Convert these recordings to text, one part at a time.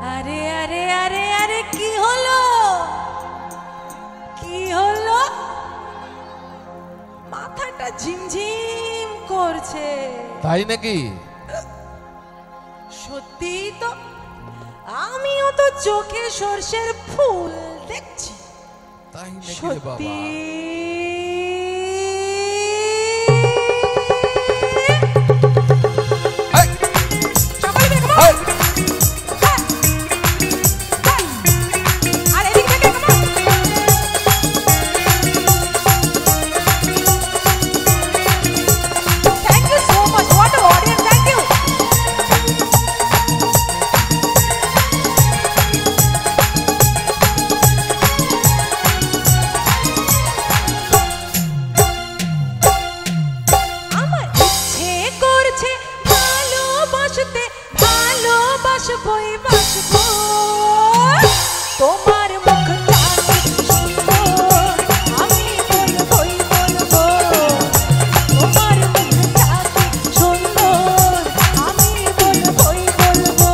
আরে আরে আরে আরে কি হলো কি হলো মাথাটা ঝিমঝিম করছে তাই নাকি সত্যি তো আমিও তো চোখে সর্ষের ফুল দেখছি তাই নাকি সত্যি বই বাসবো তোমার মুখটা সুন্দর আমি বলবই বলবো তোমার মুখটা সুন্দর আমি বলবই বলবো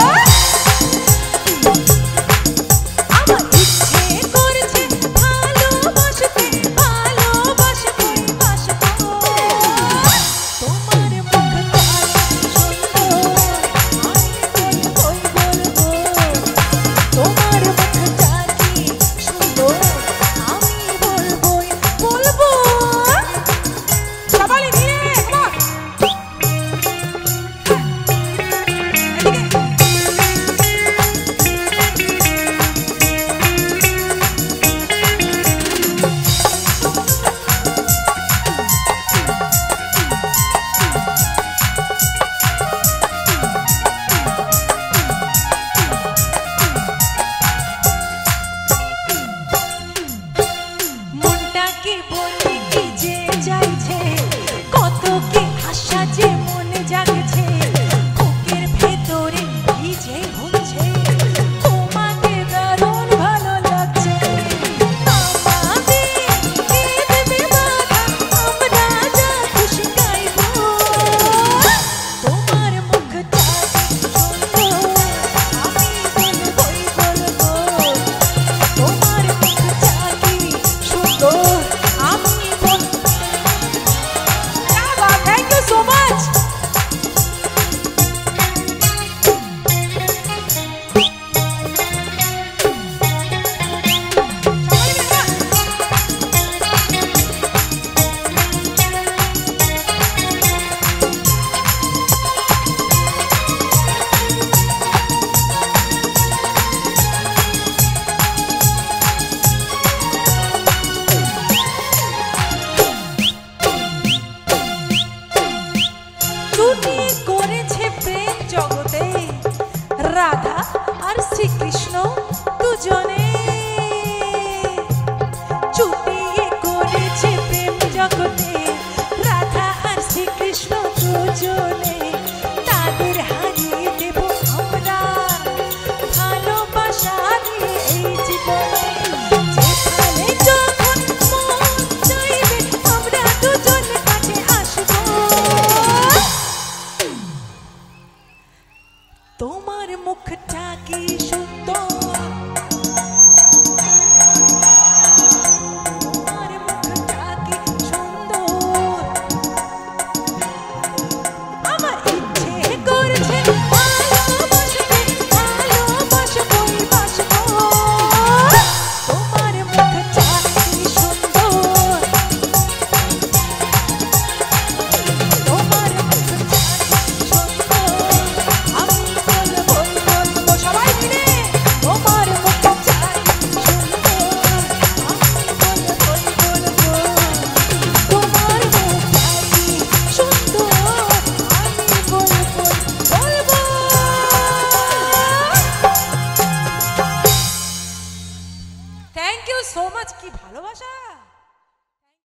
আমার ইচ্ছে করছে ভালোবাসতে ভালোবাসবই বাসবো তোমার মুখটা রাধা আর শ্রীকৃষ্ণ দুজনে চুটিয়ে করেছে প্রেম জগতে রাধা আর শ্রীকৃষ্ণ দুজনে তাদের হারিয়ে দেব আমরা ভালোবাসা দিয়ে এই জীবনে যেখানে যখন মন চাইবে আমরা দুজন কাছে আসবো তোমার মুখটা কি সুন্দর তোমার মুখটা কি সুন্দর আমার ইচ্ছে করছে ভালোবাসতে ভালোবাসবই বাসবো তোমার মুখটা কি সুন্দর তোমার মুখটা কি সুন্দর আমি বলবই বলবো সবাই মিলে তোমার মুখটা কি সুন্দর আমি বলবই বলবো তোমার মুখটা কি সুন্দর আমি বলবই বলবো থ্যাংক ইউ সো মাচ কি ভালোবাসা